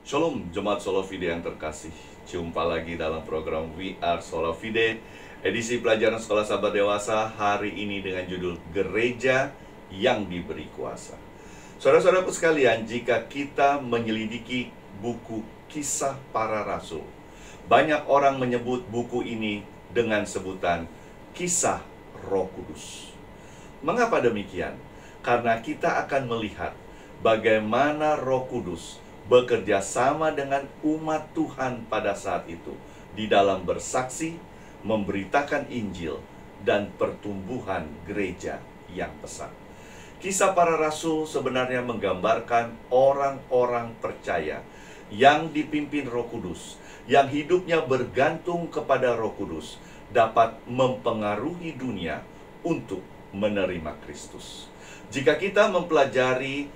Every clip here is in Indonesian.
Shalom Jemaat Sola Fide yang terkasih. Jumpa lagi dalam program We Are Sola Fide, edisi pelajaran sekolah sahabat dewasa hari ini dengan judul Gereja yang Diberi Kuasa. Saudara-saudaraku sekalian, jika kita menyelidiki buku Kisah Para Rasul, banyak orang menyebut buku ini dengan sebutan Kisah Roh Kudus. Mengapa demikian? Karena kita akan melihat bagaimana Roh Kudus bekerja sama dengan umat Tuhan pada saat itu di dalam bersaksi, memberitakan Injil, dan pertumbuhan gereja yang pesat. Kisah Para Rasul sebenarnya menggambarkan orang-orang percaya yang dipimpin Roh Kudus, yang hidupnya bergantung kepada Roh Kudus, dapat mempengaruhi dunia untuk menerima Kristus. Jika kita mempelajari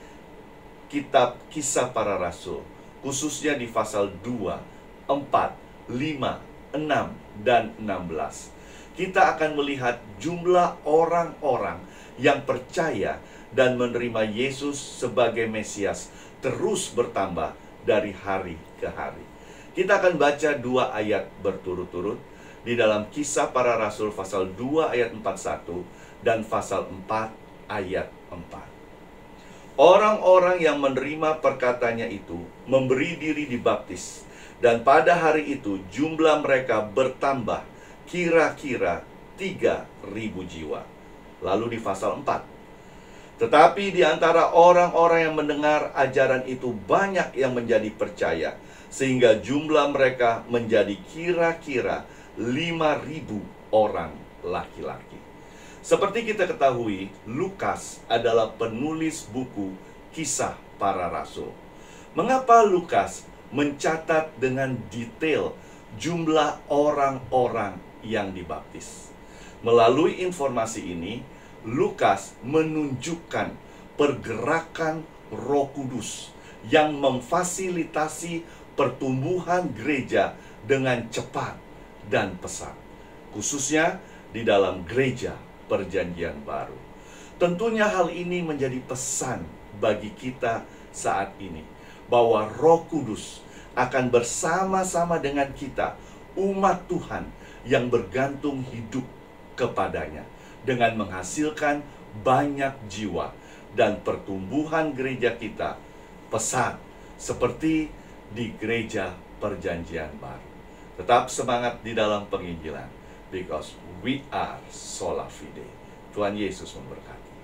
kitab Kisah Para Rasul, khususnya di pasal 2, 4, 5, 6, dan 16, kita akan melihat jumlah orang-orang yang percaya dan menerima Yesus sebagai Mesias terus bertambah dari hari ke hari. Kita akan baca 2 ayat berturut-turut di dalam Kisah Para Rasul pasal 2 ayat 41 dan pasal 4 ayat 4. Orang-orang yang menerima perkataannya itu memberi diri dibaptis, dan pada hari itu jumlah mereka bertambah kira-kira 3.000 jiwa. Lalu di pasal 4, tetapi di antara orang-orang yang mendengar ajaran itu banyak yang menjadi percaya, sehingga jumlah mereka menjadi kira-kira 5.000 orang laki-laki. Seperti kita ketahui, Lukas adalah penulis buku Kisah Para Rasul. Mengapa Lukas mencatat dengan detail jumlah orang-orang yang dibaptis? Melalui informasi ini, Lukas menunjukkan pergerakan Roh Kudus yang memfasilitasi pertumbuhan gereja dengan cepat dan pesat, khususnya di dalam gereja Perjanjian Baru. Tentunya hal ini menjadi pesan bagi kita saat ini, bahwa Roh Kudus akan bersama-sama dengan kita, umat Tuhan yang bergantung hidup kepadanya, dengan menghasilkan banyak jiwa dan pertumbuhan gereja kita pesat seperti di gereja Perjanjian Baru. Tetap semangat di dalam penginjilan, because we are Sola Fide. Tuhan Yesus memberkati.